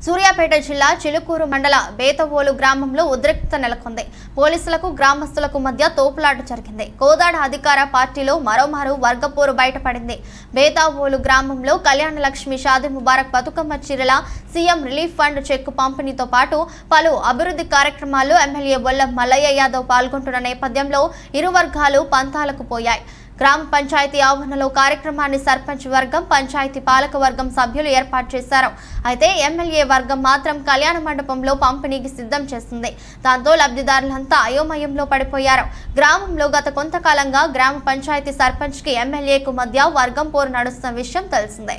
సూర్యాపేట జిల్లా చిలుకూరు మండల బేతవోలు గ్రామంలో ఉద్రిక్తత నెలకొంది. పోలీసులకు గ్రామస్తులకు మధ్య తోపులాట జరిగింది. కోదాడ అధికార పార్టీలో మరోమారు వర్గపోరు బయటపడింది. బేతవోలు గ్రామంలో కళ్యాణ లక్ష్మి షాదీ ముబారక్ బతుకమ్మ చీరల సీఎం రిలీఫ్ ఫండ్ చెక్కు పంపిణీతో పాటు పలు అభివృద్ధి కార్యక్రమాల్లో ఎమ్మెల్యే బొల్ల మల్లయ్య యాదవ్ పాల్గొంటున్న నేపథ్యంలో ఇరు వర్గాలు పంతాలకు పోయాయి. గ్రామ పంచాయతీ ఆవరణలో కార్యక్రమాన్ని సర్పంచ్ వర్గం, పంచాయతీ పాలక వర్గం సభ్యులు ఏర్పాటు చేశారు. అయితే ఎమ్మెల్యే వర్గం మాత్రం కళ్యాణ మండపంలో పంపిణీకి సిద్ధం చేసింది. దాంతో లబ్ధిదారులంతా అయోమయంలో పడిపోయారు. గ్రామంలో గత కొంతకాలంగా గ్రామ పంచాయతీ సర్పంచ్ కి ఎమ్మెల్యేకు మధ్య వర్గం పోరు నడుస్తున్న విషయం తెలిసిందే.